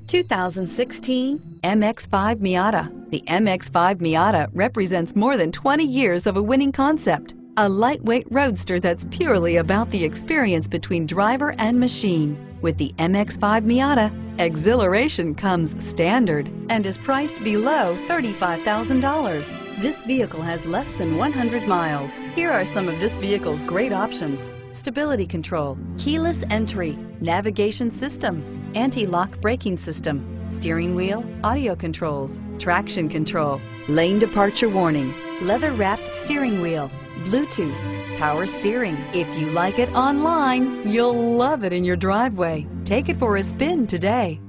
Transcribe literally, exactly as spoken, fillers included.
two thousand sixteen M X five Miata. The M X five Miata represents more than twenty years of a winning concept. A lightweight roadster that's purely about the experience between driver and machine. With the M X five Miata, exhilaration comes standard and is priced below thirty-five thousand dollars. This vehicle has less than one hundred miles. Here are some of this vehicle's great options: stability control, keyless entry, navigation system, anti-lock braking system, steering wheel audio controls, traction control, lane departure warning, leather-wrapped steering wheel, Bluetooth, power steering. If you like it online, you'll love it in your driveway. Take it for a spin today.